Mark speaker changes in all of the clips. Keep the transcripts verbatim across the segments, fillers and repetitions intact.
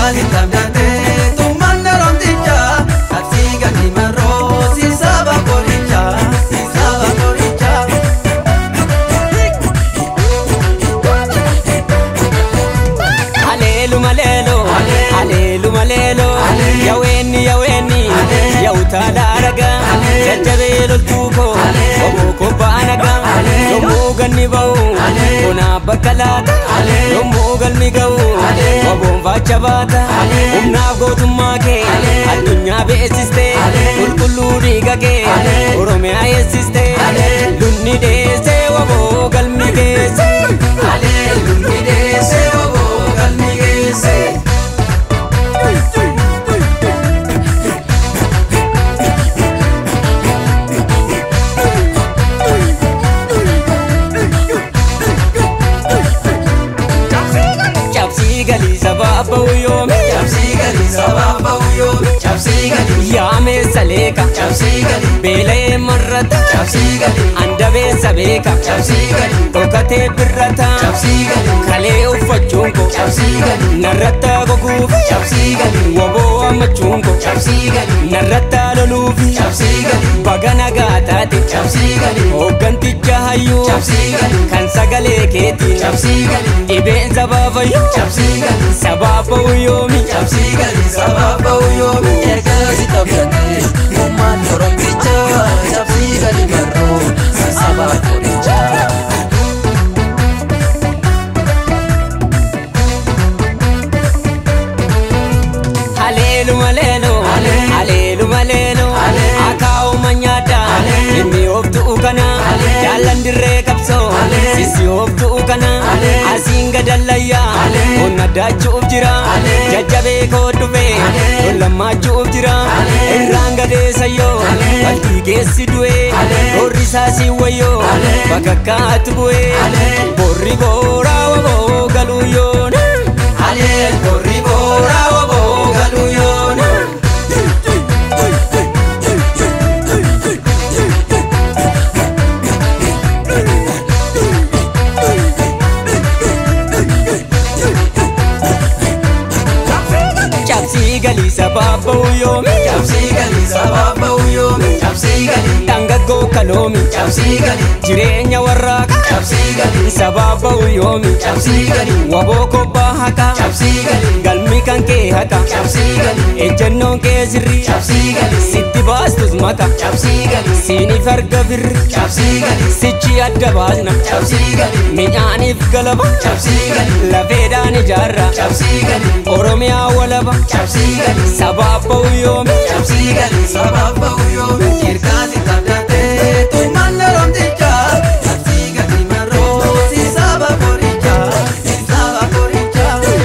Speaker 1: Irkazi tabdate tumanna romticha Kapsiga ni marro si saba koricha Si saba koricha
Speaker 2: Alelu malelo Alelu malelo Yaweni yaweni Yauta daraga Jajabelo tuko Waboko banaga Yomu ganni bau Kuna bakalata Yomu galmi gau Wabon vachabata Umna gotumma ke Adunya beesiste Kulkullu diga ke Oromia yesiste Lunni dese wabo galmi gese
Speaker 1: Ale lunni dese wabo galmi gese
Speaker 2: Sababa uyomi
Speaker 1: Chapsi gali sababa uyomi Chapsi gali
Speaker 2: Yame saleka
Speaker 1: Chapsi gali
Speaker 2: Bele marrata
Speaker 1: Chapsi gali
Speaker 2: Andabe sabeka
Speaker 1: Chapsi gali
Speaker 2: Okate birrata
Speaker 1: Chapsi gali
Speaker 2: Kale ufachunko
Speaker 1: Chapsi gali
Speaker 2: Narrata gogufi
Speaker 1: Chapsi gali
Speaker 2: Wabo amachunko
Speaker 1: Chapsi gali
Speaker 2: Narrata lolufi
Speaker 1: Chapsi gali
Speaker 2: Bagana gatate
Speaker 1: Chapsi gali
Speaker 2: Oganticha hayu
Speaker 1: Chapsi gali
Speaker 2: Kansagale keti
Speaker 1: Chapsi gali
Speaker 2: Ibe sababa yu
Speaker 1: Chapsi gali
Speaker 2: Sababa uyomi
Speaker 1: Chapsi gali sababa uyomi Erkazi tabdate tumanna romticha Chapsi gali marro si saba koricha
Speaker 2: Alelu malelo Alelu malelo Akao manyada Imi oftu ukana Jalandire kapso Sisi oftu ukana Asinga dalaya Onna dachu ufjira Jajabe kodufe Olama chu ufjira Iranga desayo Balti kesi due Borri sasi wayo Bakaka atubue Borri bora wabo galuyon
Speaker 1: Ale borri bora wabo galuyon
Speaker 2: Chapsi gali sababa uyomi
Speaker 1: Chapsi gali sababa uyomi Chapsi gali
Speaker 2: Tangago kalomi
Speaker 1: Chapsi gali
Speaker 2: Jirenya warraka
Speaker 1: Chapsi gali
Speaker 2: Sababa uyomi
Speaker 1: Chapsi gali
Speaker 2: Waboko bahaka
Speaker 1: Chapsi gali
Speaker 2: Galmi kanke haka
Speaker 1: Chapsi gali
Speaker 2: Ejannon ke sirri
Speaker 1: Chapsi gali
Speaker 2: Sitti baastus maka
Speaker 1: Chapsi gali
Speaker 2: Sini farga birri
Speaker 1: Chapsi gali
Speaker 2: Sichi adda baasna
Speaker 1: Chapsi gali
Speaker 2: Midhaaniif galaba
Speaker 1: Chapsi gali
Speaker 2: Lafeedhaan ijaarra
Speaker 1: Chapsi gali
Speaker 2: Oromiyaa walaba
Speaker 1: Chapsi gali
Speaker 2: Sababa uyomi
Speaker 1: Chapsi gali sababa uyomi Irkazi tabdate tumanna romticha Chapsi gali marro si saba koricha Si saba koricha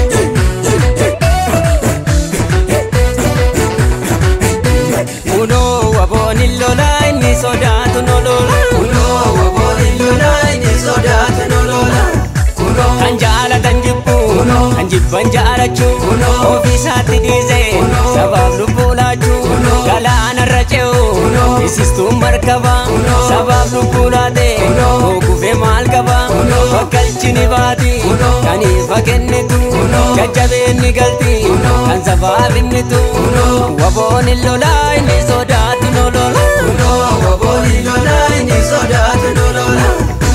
Speaker 2: Uno waboni lola inni sodaatu nolola
Speaker 1: Kuno waboni lola inni sodaatu nolola Kuno
Speaker 2: Kan jaalatan jibbu
Speaker 1: Kuno
Speaker 2: Kan jibban jaalachuu
Speaker 1: Kuno
Speaker 2: Ofiisaatti dhiise
Speaker 1: Kuno
Speaker 2: Sabaaf lubbuu laachuu
Speaker 1: Kuno
Speaker 2: Galaanarra ce'u
Speaker 1: Kuno
Speaker 2: Isistuun markaba
Speaker 1: Kuno
Speaker 2: Sabaaf lubbuu laate
Speaker 1: Kuno
Speaker 2: Kuufee maal qaba
Speaker 1: Kuno
Speaker 2: Bakkalchi ni baati
Speaker 1: Kuno
Speaker 2: Kan ifa kennitu
Speaker 1: Kuno
Speaker 2: Jajjabeenni galti
Speaker 1: Kuno
Speaker 2: Kan sabaaf himnitu
Speaker 1: Kuno
Speaker 2: Wabooni lolaa inni sodaatu nolola
Speaker 1: Kuno waboni lola inni sodaatu nolola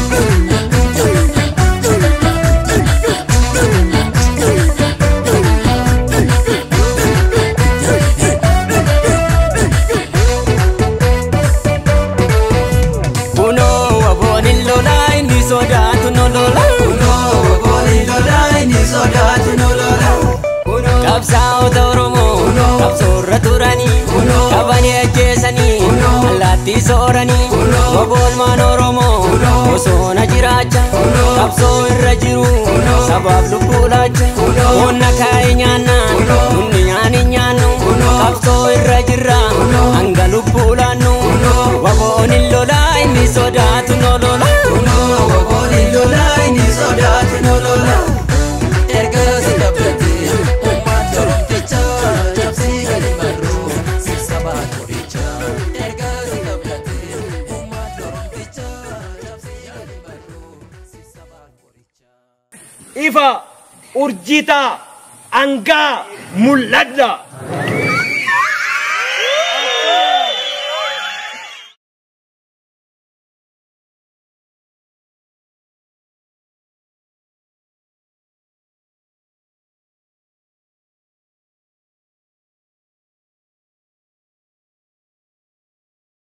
Speaker 2: Kuno wabooni lolaa inni sodaatu nolola
Speaker 1: Kuno waboni lola inni sodaatu nolola Kuno
Speaker 2: Qabsaa'ota Oromoo
Speaker 1: Kuno
Speaker 2: qabsoorra turanii
Speaker 1: Kuno
Speaker 2: qabanii ajjeesanii
Speaker 1: Kuno
Speaker 2: allaattii sooranii
Speaker 1: Kuno
Speaker 2: Waboolmaan Oromoo
Speaker 1: Kuno
Speaker 2: osoona jiraacha
Speaker 1: Kuno
Speaker 2: qabsoo irra jiru
Speaker 1: Kuno
Speaker 2: sabaaf lubbuu laacha
Speaker 1: Kuno
Speaker 2: Onna kaa'ee nyaannaan
Speaker 1: Kuno
Speaker 2: nunni nyaani nyaannu
Speaker 1: Kuno
Speaker 2: qabsoo irra jirra
Speaker 1: Kuno
Speaker 2: hanga lubbuu laannu
Speaker 1: Kuno
Speaker 2: Wabooni lolaa inni sodaatu nolola
Speaker 1: Kuno waboni lola inni sodaatu nolola Erkazi tabdate tumanna romticha Chapsi gali marro si saba koricha Erkazi tabdate tumanna romticha Chapsi gali marro si saba koricha
Speaker 2: Ifa urjita
Speaker 3: Anga mul'adha